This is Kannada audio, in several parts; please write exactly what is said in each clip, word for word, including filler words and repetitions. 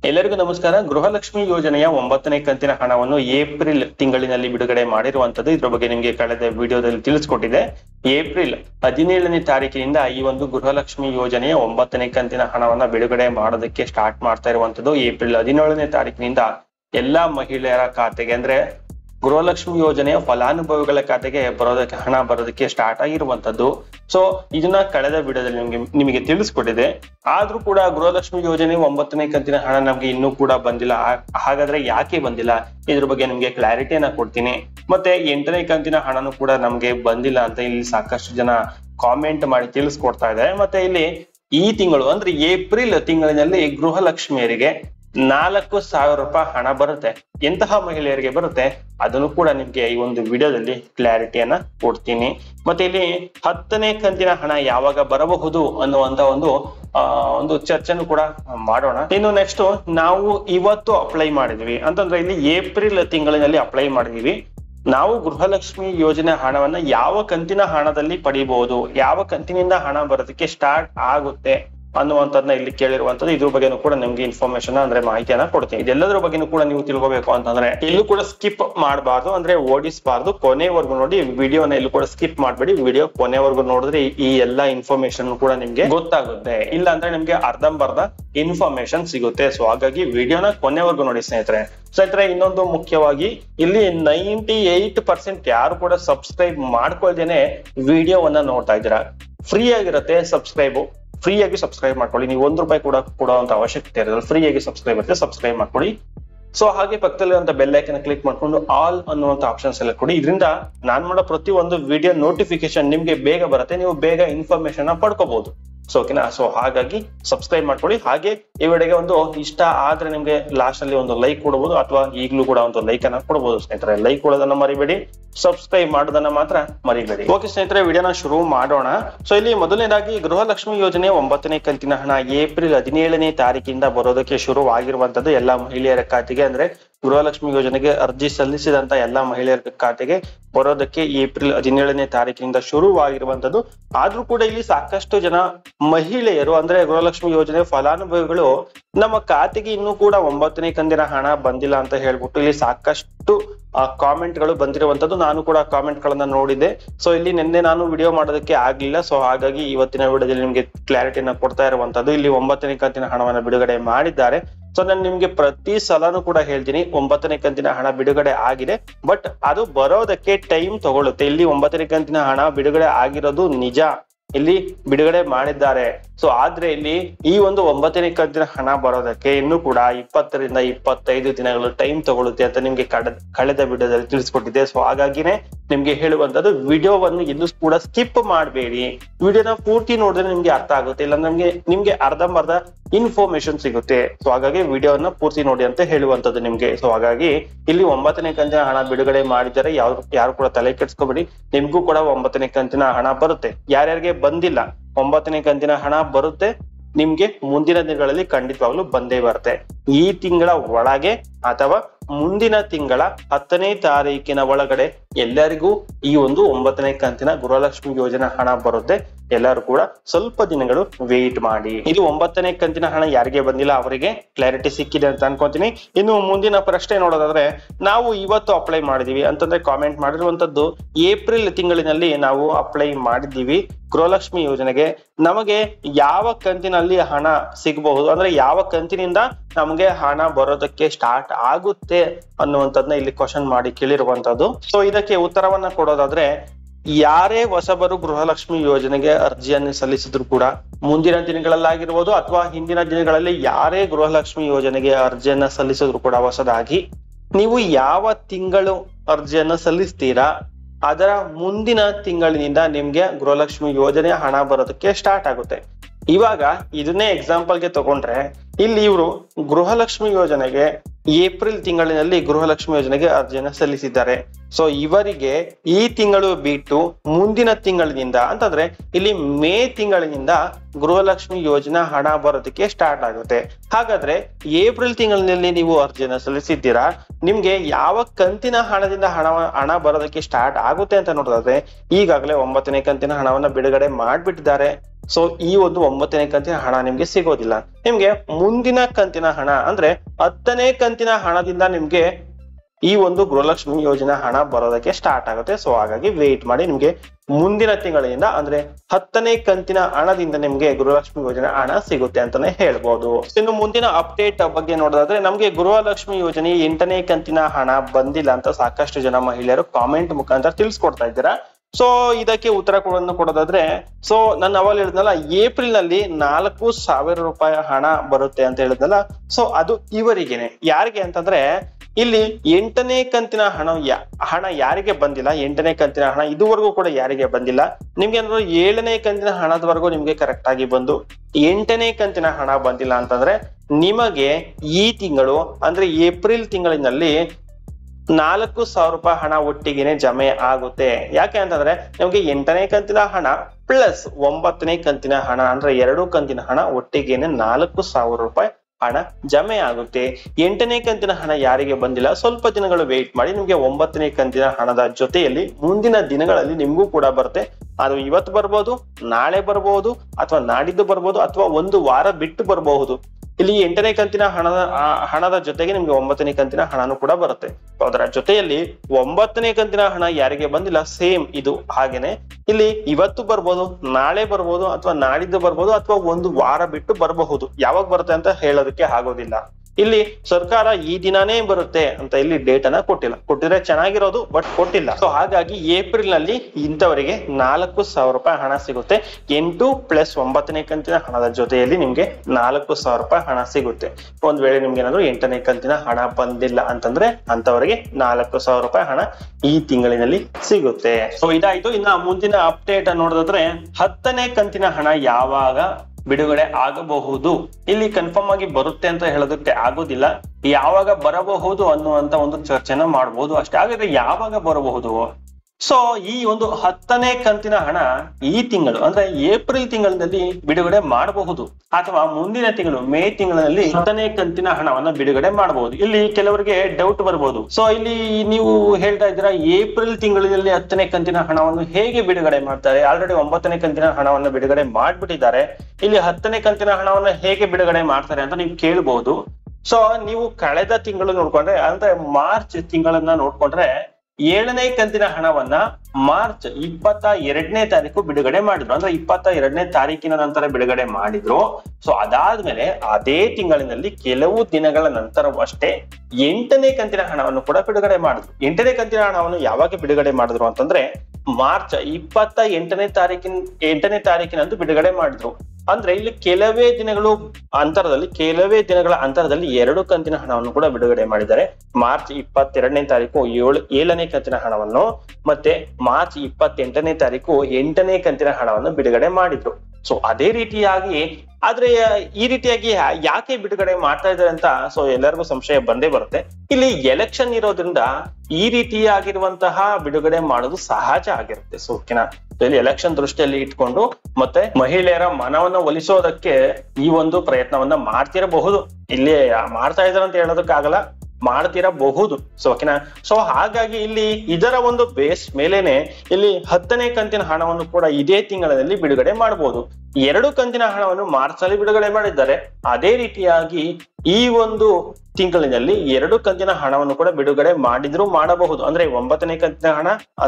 ಎಲ್ಲರಿಗೂ ನಮಸ್ಕಾರ. ಗೃಹಲಕ್ಷ್ಮಿ ಯೋಜನೆಯ ಒಂಬತ್ತನೇ ಕಂತಿನ ಹಣವನ್ನು ಏಪ್ರಿಲ್ ತಿಂಗಳಿನಲ್ಲಿ ಬಿಡುಗಡೆ ಮಾಡಿರುವಂತದ್ದು. ಇದ್ರ ಬಗ್ಗೆ ನಿಮಗೆ ಕಳೆದ ವಿಡಿಯೋದಲ್ಲಿ ತಿಳಿಸ್ಕೊಟ್ಟಿದೆ. ಏಪ್ರಿಲ್ ಹದಿನೇಳನೇ ತಾರೀಕಿನಿಂದ ಈ ಒಂದು ಗೃಹಲಕ್ಷ್ಮಿ ಯೋಜನೆಯ ಒಂಬತ್ತನೇ ಕಂತಿನ ಹಣವನ್ನ ಬಿಡುಗಡೆ ಮಾಡೋದಕ್ಕೆ ಸ್ಟಾರ್ಟ್ ಮಾಡ್ತಾ ಇರುವಂತದ್ದು. ಏಪ್ರಿಲ್ ಹದಿನೇಳನೇ ತಾರೀಕಿನಿಂದ ಎಲ್ಲಾ ಮಹಿಳೆಯರ ಖಾತೆಗೆ ಅಂದ್ರೆ ಗೃಹಲಕ್ಷ್ಮಿ ಯೋಜನೆಯ ಫಲಾನುಭವಿಗಳ ಖಾತೆಗೆ ಬರೋದಕ್ಕೆ ಹಣ ಬರೋದಕ್ಕೆ ಸ್ಟಾರ್ಟ್ ಆಗಿರುವಂತದ್ದು. ಸೊ ಇದನ್ನ ಕಳೆದ ವಿಡಿಯೋದಲ್ಲಿ ನಿಮ್ಗೆ ನಿಮಗೆ ತಿಳಿಸ್ಕೊಟ್ಟಿದೆ. ಆದ್ರೂ ಕೂಡ ಗೃಹಲಕ್ಷ್ಮಿ ಯೋಜನೆ ಒಂಬತ್ತನೇ ಕಂತಿನ ಹಣ ನಮ್ಗೆ ಇನ್ನೂ ಕೂಡ ಬಂದಿಲ್ಲ. ಹಾಗಾದ್ರೆ ಯಾಕೆ ಬಂದಿಲ್ಲ ಇದ್ರ ಬಗ್ಗೆ ನಿಮ್ಗೆ ಕ್ಲಾರಿಟಿಯನ್ನ ಕೊಡ್ತೀನಿ. ಮತ್ತೆ ಎಂಟನೇ ಕಂತಿನ ಹಣನೂ ಕೂಡ ನಮ್ಗೆ ಬಂದಿಲ್ಲ ಅಂತ ಇಲ್ಲಿ ಸಾಕಷ್ಟು ಜನ ಕಾಮೆಂಟ್ ಮಾಡಿ ತಿಳಿಸ್ಕೊಡ್ತಾ ಇದ್ದಾರೆ. ಮತ್ತೆ ಇಲ್ಲಿ ಈ ತಿಂಗಳು ಅಂದ್ರೆ ಏಪ್ರಿಲ್ ತಿಂಗಳಿನಲ್ಲಿ ಗೃಹಲಕ್ಷ್ಮಿಯರಿಗೆ ನಾಲ್ಕು ಸಾವಿರ ರೂಪಾಯಿ ಹಣ ಬರುತ್ತೆ. ಎಂತಹ ಮಹಿಳೆಯರಿಗೆ ಬರುತ್ತೆ ಅದನ್ನು ಕೂಡ ನಿಮ್ಗೆ ಈ ಒಂದು ವಿಡಿಯೋದಲ್ಲಿ ಕ್ಲಾರಿಟಿಯನ್ನ ಕೊಡ್ತೀನಿ. ಮತ್ತೆ ಇಲ್ಲಿ ಹತ್ತನೇ ಕಂತಿನ ಹಣ ಯಾವಾಗ ಬರಬಹುದು ಅನ್ನುವಂತ ಒಂದು ಆ ಒಂದು ಚರ್ಚೆನೂ ಕೂಡ ಮಾಡೋಣ. ಇನ್ನು ನೆಕ್ಸ್ಟ್ ನಾವು ಇವತ್ತು ಅಪ್ಲೈ ಮಾಡಿದ್ವಿ ಅಂತಂದ್ರೆ ಇಲ್ಲಿ ಏಪ್ರಿಲ್ ತಿಂಗಳಿನಲ್ಲಿ ಅಪ್ಲೈ ಮಾಡಿದೀವಿ. ನಾವು ಗೃಹಲಕ್ಷ್ಮಿ ಯೋಜನೆ ಹಣವನ್ನ ಯಾವ ಕಂತಿನ ಹಣದಲ್ಲಿ ಪಡಿಬಹುದು, ಯಾವ ಕಂತಿನಿಂದ ಹಣ ಬರೋದಕ್ಕೆ ಸ್ಟಾರ್ಟ್ ಆಗುತ್ತೆ ಅನ್ನುವಂಥದ್ದನ್ನ ಇಲ್ಲಿ ಕೇಳಿರುವಂತದ್ದು. ಇದ್ರ ಬಗ್ಗೆನೂ ಕೂಡ ನಿಮ್ಗೆ ಇನ್ಫಾರ್ಮೇಶನ್ ಅಂದ್ರೆ ಮಾಹಿತಿಯನ್ನ ಕೊಡ್ತೀನಿ. ಇದೆಲ್ಲದ್ರ ಬಗ್ಗೆನೂ ಕೂಡ ನೀವು ತಿಳ್ಕೋಬೇಕು ಅಂತಂದ್ರೆ ಇಲ್ಲೂ ಕೂಡ ಸ್ಕಿಪ್ ಮಾಡಬಾರ್ದು, ಅಂದ್ರೆ ಓಡಿಸಬಾರ್ದು. ಕೊನೆವರೆಗೂ ನೋಡಿ ವಿಡಿಯೋನ ಎಲ್ಲೂ ಕೂಡ ಸ್ಕಿಪ್ ಮಾಡ್ಬೇಡಿ. ವಿಡಿಯೋ ಕೊನೆವರೆಗೂ ನೋಡಿದ್ರೆ ಈ ಎಲ್ಲಾ ಇನ್ಫಾರ್ಮೇಶನ್ ಕೂಡ ನಿಮ್ಗೆ ಗೊತ್ತಾಗುತ್ತೆ. ಇಲ್ಲ ಅಂದ್ರೆ ನಿಮ್ಗೆ ಅರ್ಧಂಬರ್ಧ ಇನ್ಫಾರ್ಮೇಶನ್ ಸಿಗುತ್ತೆ. ಸೊ ಹಾಗಾಗಿ ವಿಡಿಯೋನ ಕೊನೆವರೆಗೂ ನೋಡಿ ಸ್ನೇಹಿತರೆ. ಸ್ನೇಹಿತರೆ ಇನ್ನೊಂದು ಮುಖ್ಯವಾಗಿ ಇಲ್ಲಿ ನೈಂಟಿ ಏಟ್ ಪರ್ಸೆಂಟ್ ಯಾರು ಕೂಡ ಸಬ್ಸ್ಕ್ರೈಬ್ ಮಾಡ್ಕೊಳ್ದೇನೆ ವಿಡಿಯೋವನ್ನ ನೋಡ್ತಾ ಇದ್ದೀರಾ. ಫ್ರೀ ಆಗಿರುತ್ತೆ ಸಬ್ಸ್ಕ್ರೈಬ್. ಫ್ರೀ ಆಗಿ ಸಬ್ಸ್ಕ್ರೈಬ್ ಮಾಡ್ಕೊಳ್ಳಿ. ನೀವು ಒಂದ್ ರೂಪಾಯಿ ಕೂಡ ಕೊಡುವಂತ ಅವಶ್ಯಕತೆ ಇರೋದಿಲ್ಲ. ಫ್ರೀ ಆಗಿ ಸಬ್ಸ್ಕ್ರೈಬ್ ಇರುತ್ತೆ, ಸಬ್ಸ್ಕ್ರೈಬ್ ಮಾಡ್ಕೊಳ್ಳಿ. ಸೊ ಹಾಗೆ ಪಕ್ಕದಲ್ಲಿರುವಂತ ಬೆಲ್ ಐಕನ್ ಕ್ಲಿಕ್ ಮಾಡ್ಕೊಂಡು ಆಲ್ ಅನ್ನುವಂತ ಆಪ್ಷನ್ಸ್ ಎಲ್ಲ ಕೊಡಿ. ಇದರಿಂದ ನಾನ್ ಮಾಡೋ ಪ್ರತಿ ಒಂದು ವಿಡಿಯೋ ನೋಟಿಫಿಕೇಶನ್ ನಿಮ್ಗೆ ಬೇಗ ಬರುತ್ತೆ, ನೀವು ಬೇಗ ಇನ್ಫಾರ್ಮೇಶನ್ ಪಡ್ಕೋಬಹುದು. ಸೊ ಓಕೆನಾ. ಸೊ ಹಾಗಾಗಿ ಸಬ್ಸ್ಕ್ರೈಬ್ ಮಾಡ್ಕೊಳ್ಳಿ. ಹಾಗೆ ಈ ವಿಡಿಯೋಗೆ ಒಂದು ಇಷ್ಟ ಆದ್ರೆ ನಿಮ್ಗೆ ಲಾಸ್ಟ್ ಅಲ್ಲಿ ಒಂದು ಲೈಕ್ ಕೊಡಬಹುದು, ಅಥವಾ ಈಗಲೂ ಕೂಡ ಒಂದು ಲೈಕ್ ಅನ್ನ ಕೊಡಬಹುದು ಸ್ನೇಹಿತರೆ. ಲೈಕ್ ಕೊಡೋದನ್ನ ಮರಿಬೇಡಿ, ಸಬ್ಸ್ಕ್ರೈಬ್ ಮಾಡೋದನ್ನ ಮಾತ್ರ ಮರಿಬೇಡಿ. ಓಕೆ ಸ್ನೇಹಿತರೆ, ವಿಡಿಯೋನ ಶುರು ಮಾಡೋಣ. ಸೊ ಇಲ್ಲಿ ಮೊದಲನೇದಾಗಿ ಗೃಹಲಕ್ಷ್ಮಿ ಯೋಜನೆ ಒಂಬತ್ತನೇ ಕಂತಿನ ಹಣ ಏಪ್ರಿಲ್ ಹದಿನೇಳನೇ ತಾರೀಕಿಂದ ಬರೋದಕ್ಕೆ ಶುರು ಆಗಿರುವಂತದ್ದು. ಎಲ್ಲಾ ಮಹಿಳೆಯರ ಖಾತೆಗೆ ಅಂದ್ರೆ ಗೃಹಲಕ್ಷ್ಮಿ ಯೋಜನೆಗೆ ಅರ್ಜಿ ಸಲ್ಲಿಸಿದಂತ ಎಲ್ಲಾ ಮಹಿಳೆಯರ ಖಾತೆಗೆ ಬರೋದಕ್ಕೆ ಏಪ್ರಿಲ್ ಹದಿನೇಳನೇ ತಾರೀಕಿನಿಂದ ಶುರುವಾಗಿರುವಂತದ್ದು. ಆದ್ರೂ ಕೂಡ ಇಲ್ಲಿ ಸಾಕಷ್ಟು ಜನ ಮಹಿಳೆಯರು ಅಂದ್ರೆ ಗೃಹಲಕ್ಷ್ಮಿ ಯೋಜನೆ ಫಲಾನುಭವಿಗಳು ನಮ್ಮ ಖಾತೆಗೆ ಇನ್ನೂ ಕೂಡ ಒಂಬತ್ತನೇ ಕಂತಿನ ಹಣ ಬಂದಿಲ್ಲ ಅಂತ ಹೇಳ್ಬಿಟ್ಟು ಇಲ್ಲಿ ಸಾಕಷ್ಟು ಕಾಮೆಂಟ್ ಗಳು ಬಂದಿರುವಂತದ್ದು. ನಾನು ಕೂಡ ಕಾಮೆಂಟ್ ಗಳನ್ನ ನೋಡಿದ್ದೆ. ಸೊ ಇಲ್ಲಿ ನಿನ್ನೆ ನಾನು ವಿಡಿಯೋ ಮಾಡೋದಕ್ಕೆ ಆಗ್ಲಿಲ್ಲ. ಸೊ ಹಾಗಾಗಿ ಇವತ್ತಿನ ವಿಡಿಯೋದಲ್ಲಿ ನಿಮ್ಗೆ ಕ್ಲಾರಿಟಿನ ಕೊಡ್ತಾ ಇರುವಂತದ್ದು. ಇಲ್ಲಿ ಒಂಬತ್ತನೇ ಕಂತಿನ ಹಣವನ್ನ ಬಿಡುಗಡೆ ಮಾಡಿದ್ದಾರೆ. ಸೊ ನಾನು ನಿಮ್ಗೆ ಪ್ರತಿ ಸಲನೂ ಕೂಡ ಹೇಳ್ತೀನಿ, ಒಂಬತ್ತನೇ ಕಂತಿನ ಹಣ ಬಿಡುಗಡೆ ಆಗಿದೆ, ಬಟ್ ಅದು ಬರೋದಕ್ಕೆ ಟೈಮ್ ತಗೊಳುತ್ತೆ. ಇಲ್ಲಿ ಒಂಬತ್ತನೇ ಕಂತಿನ ಹಣ ಬಿಡುಗಡೆ ಆಗಿರೋದು ನಿಜ, ಇಲ್ಲಿ ಬಿಡುಗಡೆ ಮಾಡಿದ್ದಾರೆ. ಸೊ ಆದ್ರೆ ಇಲ್ಲಿ ಈ ಒಂದು ಒಂಬತ್ತನೇ ಕಂತಿನ ಹಣ ಬರೋದಕ್ಕೆ ಇನ್ನೂ ಕೂಡ ಇಪ್ಪತ್ತರಿಂದ ಇಪ್ಪತ್ತೈದು ದಿನಗಳು ಟೈಮ್ ತಗೊಳುತ್ತೆ ಅಂತ ನಿಮ್ಗೆ ಕಳೆದ ಕಳೆದ ವಿಡಿಯೋದಲ್ಲಿ ತಿಳಿಸ್ಕೊಟ್ಟಿದ್ದೆ. ಸೊ ಹಾಗಾಗಿನೇ ನಿಮ್ಗೆ ಹೇಳುವಂತದ್ದು ವಿಡಿಯೋವನ್ನು ಎಲ್ಲೂ ಕೂಡ ಸ್ಕಿಪ್ ಮಾಡಬೇಡಿ. ವಿಡಿಯೋನ ಪೂರ್ತಿ ನೋಡಿದ್ರೆ ನಿಮ್ಗೆ ಅರ್ಥ ಆಗುತ್ತೆ, ಇಲ್ಲ ನಮ್ಗೆ ನಿಮ್ಗೆ ಅರ್ಧಂಬರ್ಧ ಇನ್ಫಾರ್ಮೇಶನ್ ಸಿಗುತ್ತೆ. ಸೊ ಹಾಗಾಗಿ ವಿಡಿಯೋನ ಪೂರ್ತಿ ನೋಡಿ ಅಂತ ಹೇಳುವಂತದ್ದು ನಿಮ್ಗೆ. ಸೊ ಹಾಗಾಗಿ ಇಲ್ಲಿ ಒಂಬತ್ತನೇ ಕಂತಿನ ಹಣ ಬಿಡುಗಡೆ ಮಾಡಿದರೆ ಯಾರು ಯಾರು ಕೂಡ ತಲೆ ಕೆಡ್ಸ್ಕೊಬೇಡಿ. ನಿಮ್ಗೂ ಕೂಡ ಒಂಬತ್ತನೇ ಕಂತಿನ ಹಣ ಬರುತ್ತೆ. ಯಾರ್ಯಾರಿಗೆ ಬಂದಿಲ್ಲ ಒಂಬತ್ತನೇ ಕಂತಿನ ಹಣ ಬರುತ್ತೆ, ನಿಮ್ಗೆ ಮುಂದಿನ ದಿನಗಳಲ್ಲಿ ಖಂಡಿತವಾಗ್ಲೂ ಬಂದೇ ಬರುತ್ತೆ. ಈ ತಿಂಗಳ ಒಳಗೆ ಅಥವಾ ಮುಂದಿನ ತಿಂಗಳ ಹತ್ತನೇ ತಾರೀಕಿನ ಒಳಗಡೆ ಎಲ್ಲರಿಗೂ ಈ ಒಂದು ಒಂಬತ್ತನೇ ಕಂತಿನ ಗೃಹಲಕ್ಷ್ಮಿ ಯೋಜನಾ ಹಣ ಬರುತ್ತೆ. ಎಲ್ಲರೂ ಕೂಡ ಸ್ವಲ್ಪ ದಿನಗಳು ವೇಟ್ ಮಾಡಿ. ಇದು ಒಂಬತ್ತನೇ ಕಂತಿನ ಹಣ ಯಾರಿಗೆ ಬಂದಿಲ್ಲ ಅವರಿಗೆ ಕ್ಲಾರಿಟಿ ಸಿಕ್ಕಿದೆ ಅಂತ ಅನ್ಕೊಂತೀನಿ. ಇನ್ನು ಮುಂದಿನ ಪ್ರಶ್ನೆ ನೋಡೋದಾದ್ರೆ, ನಾವು ಇವತ್ತು ಅಪ್ಲೈ ಮಾಡಿದೀವಿ ಅಂತಂದ್ರೆ ಕಾಮೆಂಟ್ ಮಾಡಿರುವಂತದ್ದು ಏಪ್ರಿಲ್ ತಿಂಗಳಿನಲ್ಲಿ ನಾವು ಅಪ್ಲೈ ಮಾಡಿದ್ದೀವಿ ಗೃಹಲಕ್ಷ್ಮಿ ಯೋಜನೆಗೆ. ನಮಗೆ ಯಾವ ಕಂತಿನಲ್ಲಿ ಹಣ ಸಿಗಬಹುದು ಅಂದ್ರೆ ಯಾವ ಕಂತಿನಿಂದ ನಮಗೆ ಹಣ ಬರೋದಕ್ಕೆ ಸ್ಟಾರ್ಟ್ ಆಗುತ್ತೆ ಅನ್ನುವಂಥದ್ನ ಇಲ್ಲಿ ಕ್ವಶನ್ ಮಾಡಿ ಕೇಳಿರುವಂತದ್ದು. ಸೊ ಇದಕ್ಕೆ ಉತ್ತರವನ್ನ ಕೊಡೋದಾದ್ರೆ, ಯಾರೇ ಹೊಸಬರು ಗೃಹಲಕ್ಷ್ಮಿ ಯೋಜನೆಗೆ ಅರ್ಜಿಯನ್ನು ಸಲ್ಲಿಸಿದ್ರು ಕೂಡ ಮುಂದಿನ ದಿನಗಳಲ್ಲಾಗಿರ್ಬೋದು ಅಥವಾ ಹಿಂದಿನ ದಿನಗಳಲ್ಲಿ ಯಾರೇ ಗೃಹಲಕ್ಷ್ಮಿ ಯೋಜನೆಗೆ ಅರ್ಜಿಯನ್ನ ಸಲ್ಲಿಸಿದ್ರು ಕೂಡ ಹೊಸದಾಗಿ ನೀವು ಯಾವ ತಿಂಗಳು ಅರ್ಜಿಯನ್ನ ಸಲ್ಲಿಸ್ತೀರಾ ಅದರ ಮುಂದಿನ ತಿಂಗಳಿನಿಂದ ನಿಮ್ಗೆ ಗೃಹಲಕ್ಷ್ಮಿ ಯೋಜನೆ ಹಣ ಬರೋದಕ್ಕೆ ಸ್ಟಾರ್ಟ್ ಆಗುತ್ತೆ. ಇವಾಗ ಇದನ್ನೇ ಎಕ್ಸಾಂಪಲ್ಗೆ ತಗೊಂಡ್ರೆ ಇಲ್ಲಿ ಇವರು ಗೃಹಲಕ್ಷ್ಮಿ ಯೋಜನೆಗೆ ಏಪ್ರಿಲ್ ತಿಂಗಳಿನಲ್ಲಿ ಗೃಹಲಕ್ಷ್ಮಿ ಯೋಜನೆಗೆ ಅರ್ಜಿಯನ್ನ ಸಲ್ಲಿಸಿದ್ದಾರೆ. ಸೊ ಇವರಿಗೆ ಈ ತಿಂಗಳು ಬಿಟ್ಟು ಮುಂದಿನ ತಿಂಗಳಿನಿಂದ ಅಂತಂದ್ರೆ ಇಲ್ಲಿ ಮೇ ತಿಂಗಳಿನಿಂದ ಗೃಹಲಕ್ಷ್ಮಿ ಯೋಜನಾ ಹಣ ಬರೋದಕ್ಕೆ ಸ್ಟಾರ್ಟ್ ಆಗುತ್ತೆ. ಹಾಗಾದ್ರೆ ಏಪ್ರಿಲ್ ತಿಂಗಳಿನಲ್ಲಿ ನೀವು ಅರ್ಜಿಯನ್ನ ಸಲ್ಲಿಸಿದ್ದೀರಾ, ನಿಮ್ಗೆ ಯಾವ ಕಂತಿನ ಹಣದಿಂದ ಹಣ ಹಣ ಬರೋದಕ್ಕೆ ಸ್ಟಾರ್ಟ್ ಆಗುತ್ತೆ ಅಂತ ನೋಡೋದಾದ್ರೆ ಈಗಾಗಲೇ ಒಂಬತ್ತನೇ ಕಂತಿನ ಹಣವನ್ನ ಬಿಡುಗಡೆ ಮಾಡ್ಬಿಟ್ಟಿದ್ದಾರೆ. ಸೊ ಈ ಒಂದು ಒಂಬತ್ತನೇ ಕಂತಿನ ಹಣ ನಿಮ್ಗೆ ಸಿಗೋದಿಲ್ಲ. ನಿಮ್ಗೆ ಮುಂದಿನ ಕಂತಿನ ಹಣ ಅಂದ್ರೆ ಹತ್ತನೇ ಕಂತಿನ ಹಣದಿಂದ ನಿಮ್ಗೆ ಈ ಒಂದು ಗೃಹಲಕ್ಷ್ಮಿ ಯೋಜನಾ ಹಣ ಬರೋದಕ್ಕೆ ಸ್ಟಾರ್ಟ್ ಆಗುತ್ತೆ. ಸೊ ಹಾಗಾಗಿ ವೇಟ್ ಮಾಡಿ, ನಿಮ್ಗೆ ಮುಂದಿನ ತಿಂಗಳಿಂದ ಅಂದ್ರೆ ಹತ್ತನೇ ಕಂತಿನ ಹಣದಿಂದ ನಿಮ್ಗೆ ಗೃಹಲಕ್ಷ್ಮಿ ಯೋಜನೆ ಹಣ ಸಿಗುತ್ತೆ ಅಂತಾನೆ ಹೇಳ್ಬೋದು. ಇನ್ನು ಮುಂದಿನ ಅಪ್ಡೇಟ್ ಬಗ್ಗೆ ನೋಡೋದಾದ್ರೆ ನಮ್ಗೆ ಗೃಹಲಕ್ಷ್ಮಿ ಯೋಜನೆ ಎಂಟನೇ ಕಂತಿನ ಹಣ ಬಂದಿಲ್ಲ ಅಂತ ಸಾಕಷ್ಟು ಜನ ಮಹಿಳೆಯರು ಕಾಮೆಂಟ್ ಮುಖಾಂತರ ತಿಳಿಸ್ಕೊಡ್ತಾ ಇದ್ದೀರಾ. ಸೊ ಇದಕ್ಕೆ ಉತ್ತರ ಕೊಡೋದನ್ನು ಕೊಡೋದಾದ್ರೆ, ಸೊ ನಾನು ಅವಾಗ ಹೇಳಿದ್ನಲ್ಲ ಏಪ್ರಿಲ್ ನಲ್ಲಿ ನಾಲ್ಕು ಸಾವಿರ ರೂಪಾಯಿ ಹಣ ಬರುತ್ತೆ ಅಂತ ಹೇಳಿದ್ನಲ್ಲ, ಸೊ ಅದು ಇವರಿಗೇನೆ. ಯಾರಿಗೆ ಅಂತಂದ್ರೆ ಇಲ್ಲಿ ಎಂಟನೇ ಕಂತಿನ ಹಣ ಹಣ ಯಾರಿಗೆ ಬಂದಿಲ್ಲ, ಎಂಟನೇ ಕಂತಿನ ಹಣ ಇದುವರೆಗೂ ಕೂಡ ಯಾರಿಗೆ ಬಂದಿಲ್ಲ, ನಿಮ್ಗೆ ಏನಾದ್ರು ಏಳನೇ ಕಂತಿನ ಹಣದವರೆಗೂ ನಿಮ್ಗೆ ಕರೆಕ್ಟ್ ಆಗಿ ಬಂದು ಎಂಟನೇ ಕಂತಿನ ಹಣ ಬಂದಿಲ್ಲ ಅಂತಂದ್ರೆ ನಿಮಗೆ ಈ ತಿಂಗಳು ಅಂದ್ರೆ ಏಪ್ರಿಲ್ ತಿಂಗಳಿನಲ್ಲಿ ನಾಲ್ಕು ಸಾವಿರ ರೂಪಾಯಿ ಹಣ ಒಟ್ಟಿಗೆನೆ ಜಮೆ ಆಗುತ್ತೆ. ಯಾಕೆ ಅಂತಂದ್ರೆ ನಿಮ್ಗೆ ಎಂಟನೇ ಕಂತಿನ ಹಣ ಪ್ಲಸ್ ಒಂಬತ್ತನೇ ಕಂತಿನ ಹಣ ಅಂದ್ರೆ ಎರಡು ಕಂತಿನ ಹಣ ಒಟ್ಟಿಗೆನೆ ನಾಲ್ಕು ಸಾವಿರ ರೂಪಾಯಿ ಹಣ ಜಮೆ ಆಗುತ್ತೆ. ಎಂಟನೇ ಕಂತಿನ ಹಣ ಯಾರಿಗೆ ಬಂದಿಲ್ಲ ಸ್ವಲ್ಪ ದಿನಗಳು ವೇಟ್ ಮಾಡಿ, ನಿಮ್ಗೆ ಒಂಬತ್ತನೇ ಕಂತಿನ ಹಣದ ಜೊತೆಯಲ್ಲಿ ಮುಂದಿನ ದಿನಗಳಲ್ಲಿ ನಿಮ್ಗೂ ಕೂಡ ಬರುತ್ತೆ. ಅದು ಇವತ್ತು ಬರ್ಬೋದು, ನಾಳೆ ಬರ್ಬೋದು, ಅಥವಾ ನಾಡಿದ್ದು ಬರ್ಬೋದು, ಅಥವಾ ಒಂದು ವಾರ ಬಿಟ್ಟು ಬರಬಹುದು. ಇಲ್ಲಿ ಎಂಟನೇ ಕಂತಿನ ಹಣದ ಹಣದ ಜೊತೆಗೆ ನಿಮ್ಗೆ ಒಂಬತ್ತನೇ ಕಂತಿನ ಹಣನೂ ಕೂಡ ಬರುತ್ತೆ. ಅದರ ಜೊತೆಯಲ್ಲಿ ಒಂಬತ್ತನೇ ಕಂತಿನ ಹಣ ಯಾರಿಗೆ ಬಂದಿಲ್ಲ ಸೇಮ್ ಇದು ಹಾಗೇನೆ ಇಲ್ಲಿ ಇವತ್ತು ಬರ್ಬೋದು, ನಾಳೆ ಬರ್ಬೋದು, ಅಥವಾ ನಾಡಿದ್ದು ಬರ್ಬೋದು, ಅಥವಾ ಒಂದು ವಾರ ಬಿಟ್ಟು ಬರಬಹುದು. ಯಾವಾಗ ಬರುತ್ತೆ ಅಂತ ಹೇಳೋದಕ್ಕೆ ಆಗೋದಿಲ್ಲ. ಇಲ್ಲಿ ಸರ್ಕಾರ ಈ ದಿನಾನೇ ಬರುತ್ತೆ ಅಂತ ಇಲ್ಲಿ ಡೇಟ್ ಅನ್ನ ಕೊಟ್ಟಿಲ್ಲ. ಕೊಟ್ಟಿದ್ರೆ ಚೆನ್ನಾಗಿರೋದು, ಬಟ್ ಕೊಟ್ಟಿಲ್ಲ. ಸೊ ಹಾಗಾಗಿ ಏಪ್ರಿಲ್ ನಲ್ಲಿ ಇಂಥವರಿಗೆ ನಾಲ್ಕು ಸಾವಿರ ರೂಪಾಯಿ ಹಣ ಸಿಗುತ್ತೆ. ಎಂಟು ಪ್ಲಸ್ ಒಂಬತ್ತನೇ ಕಂತಿನ ಹಣದ ಜೊತೆಯಲ್ಲಿ ನಿಮ್ಗೆ ನಾಲ್ಕು ಸಾವಿರ ರೂಪಾಯಿ ಹಣ ಸಿಗುತ್ತೆ. ಒಂದ್ ವೇಳೆ ನಿಮ್ಗೆ ಏನಾದ್ರು ಎಂಟನೇ ಕಂತಿನ ಹಣ ಬಂದಿಲ್ಲ ಅಂತಂದ್ರೆ ಅಂತವರಿಗೆ ನಾಲ್ಕು ಸಾವಿರ ರೂಪಾಯಿ ಹಣ ಈ ತಿಂಗಳಿನಲ್ಲಿ ಸಿಗುತ್ತೆ. ಸೊ ಇದಾಯ್ತು. ಇನ್ನ ಮುಂದಿನ ಅಪ್ಡೇಟ್ ನೋಡೋದಾದ್ರೆ ಹತ್ತನೇ ಕಂತಿನ ಹಣ ಯಾವಾಗ ಬಿಡುಗಡೆ ಆಗಬಹುದು, ಇಲ್ಲಿ ಕನ್ಫರ್ಮ್ ಆಗಿ ಬರುತ್ತೆ ಅಂತ ಹೇಳೋದಕ್ಕೆ ಆಗೋದಿಲ್ಲ. ಯಾವಾಗ ಬರಬಹುದು ಅನ್ನುವಂತ ಒಂದು ಚರ್ಚೆನ ಮಾಡಬಹುದು ಅಷ್ಟೇ. ಹಾಗಾದ್ರೆ ಯಾವಾಗ ಬರಬಹುದು? ಸೊ ಈ ಒಂದು ಹತ್ತನೇ ಕಂತಿನ ಹಣ ಈ ತಿಂಗಳು ಅಂದ್ರೆ ಏಪ್ರಿಲ್ ತಿಂಗಳಿನಲ್ಲಿ ಬಿಡುಗಡೆ ಮಾಡಬಹುದು, ಅಥವಾ ಮುಂದಿನ ತಿಂಗಳು ಮೇ ತಿಂಗಳಲ್ಲಿ ಹತ್ತನೇ ಕಂತಿನ ಹಣವನ್ನ ಬಿಡುಗಡೆ ಮಾಡಬಹುದು. ಇಲ್ಲಿ ಕೆಲವರಿಗೆ ಡೌಟ್ ಬರ್ಬೋದು. ಸೊ ಇಲ್ಲಿ ನೀವು ಹೇಳ್ತಾ ಇದ್ದೀರಾ ಏಪ್ರಿಲ್ ತಿಂಗಳಿನಲ್ಲಿ ಹತ್ತನೇ ಕಂತಿನ ಹಣವನ್ನು ಹೇಗೆ ಬಿಡುಗಡೆ ಮಾಡ್ತಾರೆ, ಆಲ್ರೆಡಿ ಒಂಬತ್ತನೇ ಕಂತಿನ ಹಣವನ್ನು ಬಿಡುಗಡೆ ಮಾಡ್ಬಿಟ್ಟಿದ್ದಾರೆ, ಇಲ್ಲಿ ಹತ್ತನೇ ಕಂತಿನ ಹಣವನ್ನ ಹೇಗೆ ಬಿಡುಗಡೆ ಮಾಡ್ತಾರೆ ಅಂತ ನೀವು ಕೇಳಬಹುದು. ಸೊ ನೀವು ಕಳೆದ ತಿಂಗಳು ನೋಡ್ಕೊಂಡ್ರೆ ಅಂದ್ರೆ ಮಾರ್ಚ್ ತಿಂಗಳನ್ನ ನೋಡ್ಕೊಂಡ್ರೆ ಏಳನೇ ಕಂತಿನ ಹಣವನ್ನ ಮಾರ್ಚ್ ಇಪ್ಪತ್ತ ಎರಡನೇ ತಾರೀಕು ಬಿಡುಗಡೆ ಮಾಡಿದ್ರು. ಅಂದ್ರೆ ಇಪ್ಪತ್ತ ಎರಡನೇ ತಾರೀಕಿನ ನಂತರ ಬಿಡುಗಡೆ ಮಾಡಿದ್ರು. ಸೊ ಅದಾದ್ಮೇಲೆ ಅದೇ ತಿಂಗಳಿನಲ್ಲಿ ಕೆಲವು ದಿನಗಳ ನಂತರವಷ್ಟೇ ಎಂಟನೇ ಕಂತಿನ ಹಣವನ್ನು ಕೂಡ ಬಿಡುಗಡೆ ಮಾಡಿದ್ರು. ಎಂಟನೇ ಕಂತಿನ ಹಣವನ್ನು ಯಾವಾಗ ಬಿಡುಗಡೆ ಮಾಡಿದ್ರು ಅಂತಂದ್ರೆ ಮಾರ್ಚ್ ಇಪ್ಪತ್ತ ಎಂಟನೇ ತಾರೀಕಿನ ಎಂಟನೇ ತಾರೀಕಿನಂದು ಬಿಡುಗಡೆ ಮಾಡಿದ್ರು. ಅಂದ್ರೆ ಇಲ್ಲಿ ಕೆಲವೇ ದಿನಗಳು ಅಂತರದಲ್ಲಿ ಕೆಲವೇ ದಿನಗಳ ಅಂತರದಲ್ಲಿ ಎರಡು ಕಂತಿನ ಹಣವನ್ನು ಕೂಡ ಬಿಡುಗಡೆ ಮಾಡಿದ್ದಾರೆ. ಮಾರ್ಚ್ ಇಪ್ಪತ್ತೆರಡನೇ ತಾರೀಕು ಏಳು ಏಳನೇ ಕಂತಿನ ಹಣವನ್ನು, ಮತ್ತೆ ಮಾರ್ಚ್ ಇಪ್ಪತ್ತೆಂಟನೇ ತಾರೀಕು ಎಂಟನೇ ಕಂತಿನ ಹಣವನ್ನು ಬಿಡುಗಡೆ ಮಾಡಿದ್ರು. ಸೊ ಅದೇ ರೀತಿಯಾಗಿ ಆದ್ರೆ ಈ ರೀತಿಯಾಗಿ ಯಾಕೆ ಬಿಡುಗಡೆ ಮಾಡ್ತಾ ಇದ್ದಾರೆ ಅಂತ ಸೊ ಎಲ್ಲರಿಗೂ ಸಂಶಯ ಬಂದೇ ಬರುತ್ತೆ. ಇಲ್ಲಿ ಎಲೆಕ್ಷನ್ ಇರೋದ್ರಿಂದ ಈ ರೀತಿಯಾಗಿರುವಂತಹ ಬಿಡುಗಡೆ ಮಾಡೋದು ಸಹಜ ಆಗಿರುತ್ತೆ. ಸೊ ಓಕೆನಾ, ಇಲ್ಲಿ ಎಲೆಕ್ಷನ್ ದೃಷ್ಟಿಯಲ್ಲಿ ಇಟ್ಕೊಂಡು ಮತ್ತೆ ಮಹಿಳೆಯರ ಮನವನ್ನ ಒಲಿಸೋದಕ್ಕೆ ಈ ಒಂದು ಪ್ರಯತ್ನವನ್ನ ಮಾಡ್ತಿರಬಹುದು. ಇಲ್ಲಿ ಮಾಡ್ತಾ ಇದಾರೆ ಅಂತ ಹೇಳೋದಕ್ಕಾಗಲ್ಲ, ಮಾಡ್ತಿರಬಹುದು. ಸೊ ಓಕೆನಾ, ಸೊ ಹಾಗಾಗಿ ಇಲ್ಲಿ ಇದರ ಒಂದು ಬೇಸ್ ಮೇಲೇನೆ ಇಲ್ಲಿ ಹತ್ತನೇ ಕಂತಿನ ಹಣವನ್ನು ಕೂಡ ಇದೇ ತಿಂಗಳಲ್ಲಿ ಬಿಡುಗಡೆ ಮಾಡಬಹುದು. ಎರಡು ಕಂತಿನ ಹಣವನ್ನು ಮಾರ್ಚ್ ಅಲ್ಲಿ ಬಿಡುಗಡೆ ಮಾಡಿದ್ದಾರೆ. ಅದೇ ರೀತಿಯಾಗಿ ಈ ಒಂದು ತಿಂಗಳಿನಲ್ಲಿ ಎರಡು ಕಂತಿನ ಹಣವನ್ನು ಕೂಡ ಬಿಡುಗಡೆ ಮಾಡಿದ್ರು ಮಾಡಬಹುದು. ಅಂದ್ರೆ ಒಂಬತ್ತನೇ ಕಂತಿನ ಹಣ,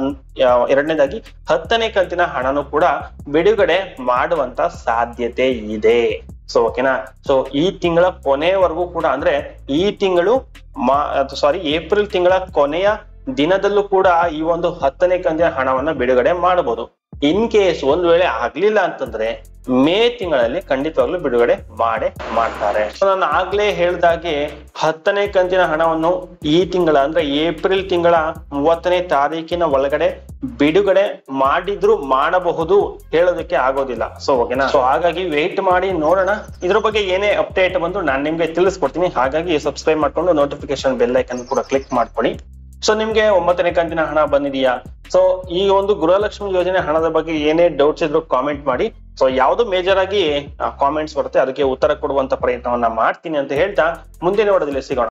ಎರಡನೇದಾಗಿ ಹತ್ತನೇ ಕಂತಿನ ಹಣನು ಕೂಡ ಬಿಡುಗಡೆ ಮಾಡುವಂತ ಸಾಧ್ಯತೆ ಇದೆ. ಸೊ ಓಕೆನಾ, ಸೊ ಈ ತಿಂಗಳ ಕೊನೆಯವರೆಗೂ ಕೂಡ ಅಂದ್ರೆ ಈ ತಿಂಗಳು ಮಾ ಸಾರಿ ಏಪ್ರಿಲ್ ತಿಂಗಳ ಕೊನೆಯ ದಿನದಲ್ಲೂ ಕೂಡ ಈ ಒಂದು ಹತ್ತನೇ ಕಂತಿನ ಹಣವನ್ನ ಬಿಡುಗಡೆ ಮಾಡಬಹುದು. ಇನ್ ಕೇಸ್ ಒಂದ್ ವೇಳೆ ಆಗ್ಲಿಲ್ಲ ಅಂತಂದ್ರೆ ಮೇ ತಿಂಗಳಲ್ಲಿ ಖಂಡಿತವಾಗ್ಲೂ ಬಿಡುಗಡೆ ಮಾಡೇ ಮಾಡ್ತಾರೆ. ನಾನು ಆಗ್ಲೇ ಹೇಳ್ದಾಗೆ ಹತ್ತನೇ ಕಂತಿನ ಹಣವನ್ನು ಈ ತಿಂಗಳ ಅಂದ್ರೆ ಏಪ್ರಿಲ್ ತಿಂಗಳ ಮೂವತ್ತನೇ ತಾರೀಕಿನ ಒಳಗಡೆ ಬಿಡುಗಡೆ ಮಾಡಿದ್ರು ಮಾಡಬಹುದು, ಹೇಳೋದಕ್ಕೆ ಆಗೋದಿಲ್ಲ. ಸೊ ಓಕೆನಾ, ಸೊ ಹಾಗಾಗಿ ವೇಟ್ ಮಾಡಿ ನೋಡೋಣ. ಇದ್ರ ಬಗ್ಗೆ ಏನೇ ಅಪ್ಡೇಟ್ ಬಂದು ನಾನು ನಿಮ್ಗೆ ತಿಳಿಸ್ಕೊಡ್ತೀನಿ. ಹಾಗಾಗಿ ಸಬ್ಸ್ಕ್ರೈಬ್ ಮಾಡ್ಕೊಂಡು ನೋಟಿಫಿಕೇಶನ್ ಬೆಲ್ ಐಕನ್ ಕೂಡ ಕ್ಲಿಕ್ ಮಾಡ್ಕೊಳ್ಳಿ. ಸೊ ನಿಮ್ಗೆ ಒಂಬತ್ತನೇ ಕಂತಿನ ಹಣ ಬಂದಿದೆಯಾ, ಸೊ ಈ ಒಂದು ಗೃಹಲಕ್ಷ್ಮಿ ಯೋಜನೆ ಹಣದ ಬಗ್ಗೆ ಏನೇ ಡೌಟ್ಸ್ ಇದ್ರು ಕಾಮೆಂಟ್ ಮಾಡಿ. ಸೊ ಯಾವ್ದು ಮೇಜರ್ ಆಗಿ ಕಾಮೆಂಟ್ಸ್ ಬರುತ್ತೆ ಅದಕ್ಕೆ ಉತ್ತರ ಕೊಡುವಂತ ಪ್ರಯತ್ನವನ್ನ ಮಾಡ್ತೀನಿ ಅಂತ ಹೇಳ್ತಾ ಮುಂದಿನ ವಿಡಿಯೋದಲ್ಲಿ ಸಿಗೋಣ.